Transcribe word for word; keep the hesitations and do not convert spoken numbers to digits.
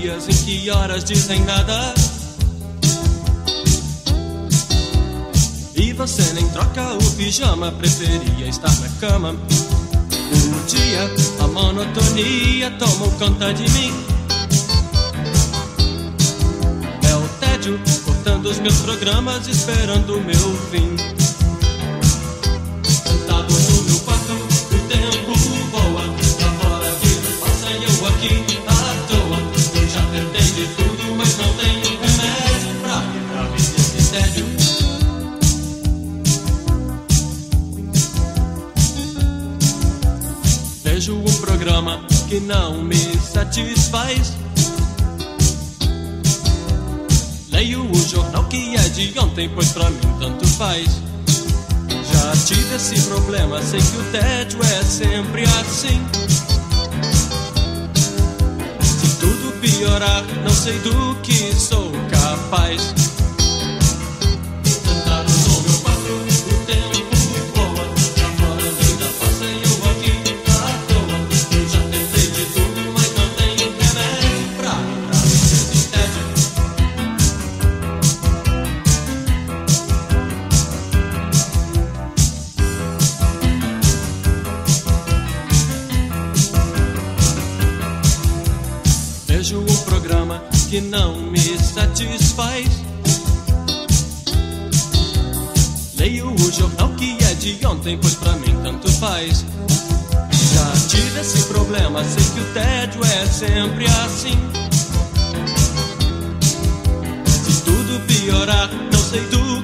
dias em que horas dizem nada. E você nem troca o pijama, preferia estar na cama. O dia, a monotonia tomou conta de mim. É o tédio cortando os meus programas, esperando o meu fim. Sentado no meu quarto, o tempo voa. Lá fora a vida passa e eu aqui à toa. Eu já tentei de tudo, mas não tenho remédio pra quebrar esse tédio. Vejo um programa que não me satisfaz. Leio o jornal que é de ontem, pois pra mim tanto faz. Já tive esse problema, sei que o tédio é sempre assim. Se tudo piorar, não sei do que sou capaz. Sentado no meu quarto, o tempo voa. Lá fora a vida passa e eu aqui à toa. Eu já tentei de tudo, mas não tenho remédio pra livrar desse tédio. Vejo um programa que não me satisfaz. Leio o jornal que é de ontem, pois pra mim tanto faz. Já tive esse problema, sei que o tédio é sempre assim. Se tudo piorar, não sei do